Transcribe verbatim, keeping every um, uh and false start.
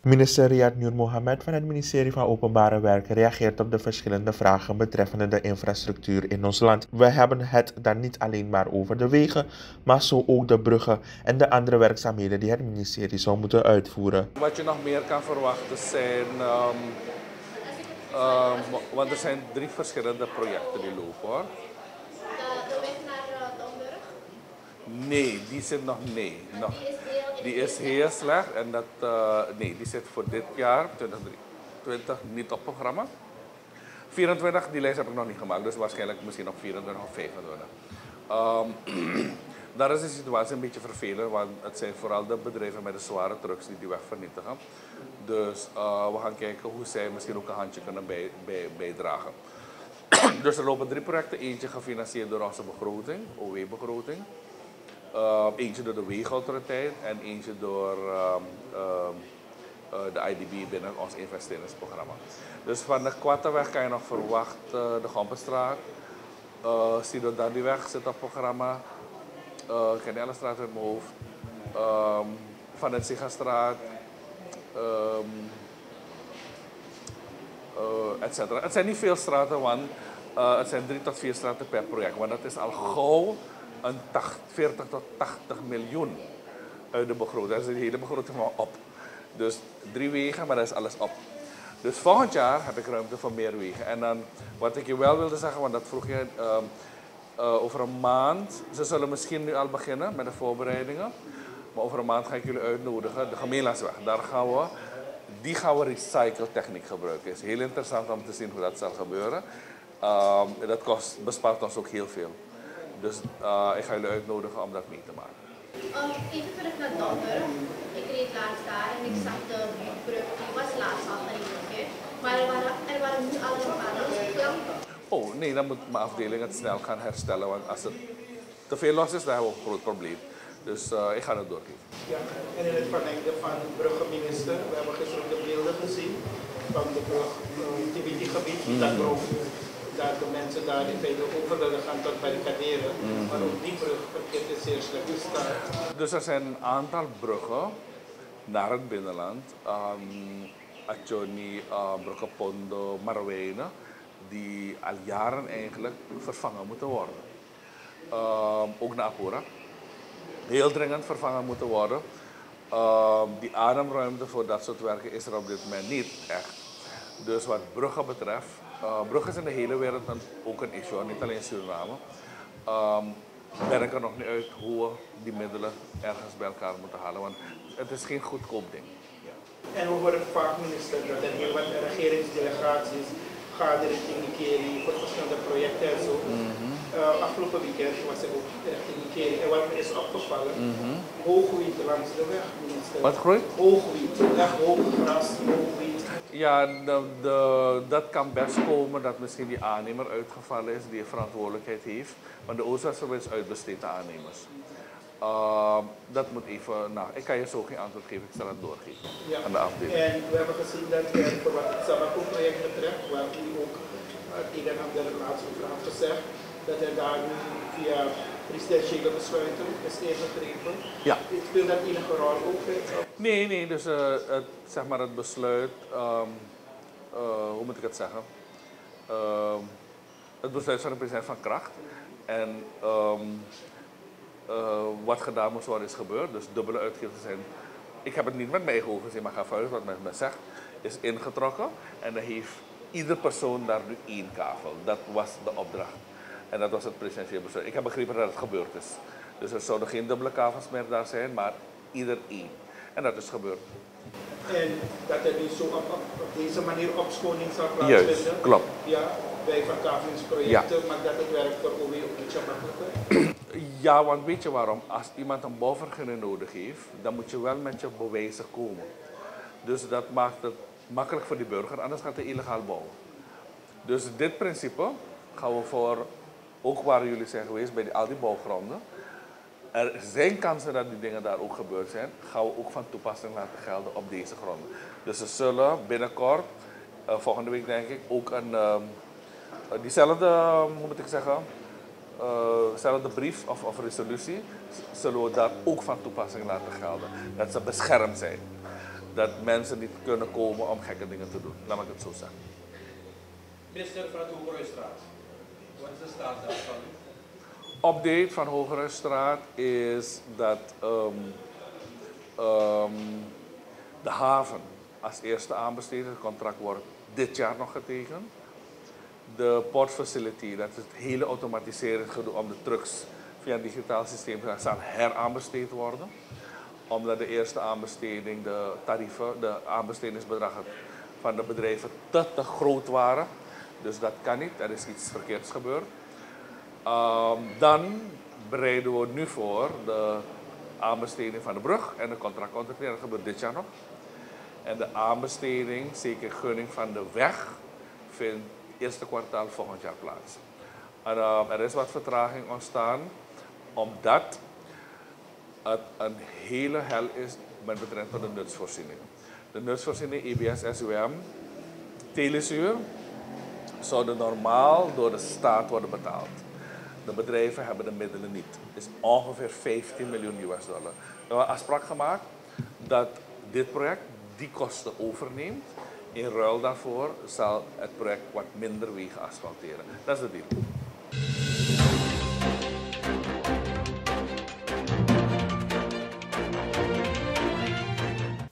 Minister Riyad Noor Mohammed van het ministerie van Openbare Werken reageert op de verschillende vragen betreffende de infrastructuur in ons land. We hebben het dan niet alleen maar over de wegen, maar zo ook de bruggen en de andere werkzaamheden die het ministerie zou moeten uitvoeren. Wat je nog meer kan verwachten zijn, um, um, want er zijn drie verschillende projecten die lopen hoor. De, de weg naar uh, Domburg? Nee, die zit nog, nee. Nog. Die is heel slecht en dat, uh, nee, die zit voor dit jaar, twintig twintig, niet op programma. vierentwintig, die lijst heb ik nog niet gemaakt, dus waarschijnlijk misschien nog vierentwintig of vijfentwintig. Um, daar is de situatie een beetje vervelend, want het zijn vooral de bedrijven met de zware trucks die die weg vernietigen. Dus uh, we gaan kijken hoe zij misschien ook een handje kunnen bij, bij, bijdragen. Dus er lopen drie projecten, eentje gefinancierd door onze begroting, O W-begroting. Uh, eentje door de Wegenautoriteit en eentje door um, um, uh, de I D B binnen ons investeringsprogramma. Dus van de Kwatteweg kan je nog verwachten, uh, de Gompenstraat, uh, Sido Dandiweg zit op het programma, uh, ik ken de hele straat uit mijn hoofd, um, van de Sigastraat, um, uh, et cetera. Het zijn niet veel straten, want uh, het zijn drie tot vier straten per project, want dat is al gauw een veertig tot tachtig miljoen uit de begroting. Dat is de hele begroting maar op. Dus drie wegen, maar dat is alles op. Dus volgend jaar heb ik ruimte voor meer wegen. En dan, wat ik je wel wilde zeggen, want dat vroeg je uh, uh, over een maand. Ze zullen misschien nu al beginnen met de voorbereidingen. Maar over een maand ga ik jullie uitnodigen. De Gemeenlandsweg, daar gaan we, die gaan we recycletechniek gebruiken. Het is heel interessant om te zien hoe dat zal gebeuren. Uh, dat kost, bespaart ons ook heel veel. Dus uh, ik ga jullie uitnodigen om dat mee te maken. Um, even terug naar Domburg. Ik reed laatst daar en ik zag de brug, die was laatst al gereed. Maar er waren, er waren nu al een paar klanten. Oh nee, dan moet mijn afdeling het snel gaan herstellen. Want als het te veel los is, dan hebben we een groot probleem. Dus uh, ik ga het doorgeven. Ja, en in het verlengde van de bruggenminister, we hebben gisteren de beelden gezien van de brug, uh, het gebied, mm. dat brug. Dat de mensen daar in feite over willen gaan tot barricaderen. Mm-hmm. Maar ook die brug verkeert in zeer slechte staat. Dus er zijn een aantal bruggen naar het binnenland. Um, Atjoni, uh, Bruggepondo, Marwijnen, die al jaren eigenlijk vervangen moeten worden. Um, ook naar Apura. Heel dringend vervangen moeten worden. Um, die ademruimte voor dat soort werken is er op dit moment niet echt. Dus wat bruggen betreft, uh, bruggen is in de hele wereld een, ook een issue, niet alleen Suriname. Um, werken er nog niet uit hoe we die middelen ergens bij elkaar moeten halen, want het is geen goedkoop ding. Ja. En we horen vaak, minister, dat er heel wat regeringsdelegaties gaan richting Nikeri voor verschillende projecten en zo. Mm-hmm. uh, afgelopen weekend was ik ook richting Nikeri en wat me is opgevallen, mm-hmm. hoogwiet langs de weg, minister. Wat groeit? Hoogwiet, echt hoog gras, hoogwiet. Ja, de, de, dat kan best komen dat misschien die aannemer uitgevallen is die verantwoordelijkheid heeft. Maar de Oost-West is uitbesteed aan aannemers. Uh, dat moet even, nou, ik kan je zo geen antwoord geven, ik zal het doorgeven ja. aan de afdeling. En we hebben gezien dat er, voor wat het Sabaco-project betreft, waar u ook het een en ander laatst over had gezegd, dat er daar nu via presidentiële besluiten is ingegrepen. Ja. Speelt dat enige rol ook? Nee, nee, dus uh, het, zeg maar het besluit, um, uh, hoe moet ik het zeggen? Uh, het besluit van de president van kracht. En um, uh, wat gedaan moest worden is gebeurd, dus dubbele uitgiften zijn. Ik heb het niet met mijn eigen ogen gezien, maar ga vanuit wat men me zegt, is ingetrokken. En dan heeft ieder persoon daar nu één kavel. Dat was de opdracht. En dat was het presidentieel besluit. Ik heb begrepen dat het gebeurd is. Dus er zouden geen dubbele kavels meer daar zijn, maar ieder één. En dat is gebeurd. En dat er dus zo op, op, op deze manier opschoning zal plaatsvinden? Juist, klopt. Ja, bij verkavingsprojecten, ja. Maar dat het werk voor O W ook iets makkelijker? Ja, want weet je waarom? Als iemand een bouwvergunning nodig heeft, dan moet je wel met je bewijzen komen. Dus dat maakt het makkelijk voor die burger, anders gaat hij illegaal bouwen. Dus dit principe gaan we voor, ook waar jullie zijn geweest, bij die, al die bouwgronden. Er zijn kansen dat die dingen daar ook gebeurd zijn, gaan we ook van toepassing laten gelden op deze gronden. Dus ze zullen binnenkort, uh, volgende week denk ik, ook een, uh, diezelfde, uh, hoe moet ik zeggen, uh, dezelfde brief of, of resolutie, zullen we daar ook van toepassing laten gelden. Dat ze beschermd zijn. dat mensen niet kunnen komen om gekke dingen te doen. Laat me het zo zeggen. Minister van het Hogehuisstraat, wat is de staat daarvan? Update van Hogehuisstraat is dat um, um, de haven als eerste aanbesteder, het contract wordt dit jaar nog getekend. De port facility, dat is het hele automatiseren gedoe om de trucks via een digitaal systeem te gaan, zal heraanbesteed worden. Omdat de eerste aanbesteding, de tarieven, de aanbestedingsbedragen van de bedrijven te, te groot waren. Dus dat kan niet, er is iets verkeerds gebeurd. Um, dan bereiden we nu voor de aanbesteding van de brug en de contractcontractering. Dat gebeurt dit jaar nog. En de aanbesteding, zeker gunning van de weg, vindt eerste kwartaal volgend jaar plaats. En, uh, er is wat vertraging ontstaan, omdat het een hele hel is met betrekking tot de nutsvoorziening. De nutsvoorziening, E B S, S U M, telezuur, zouden normaal door de staat worden betaald. De bedrijven hebben de middelen niet. Het is ongeveer vijftien miljoen U S dollar. We hebben afspraak gemaakt dat dit project die kosten overneemt. In ruil daarvoor zal het project wat minder wegen asfalteren. Dat is de deal.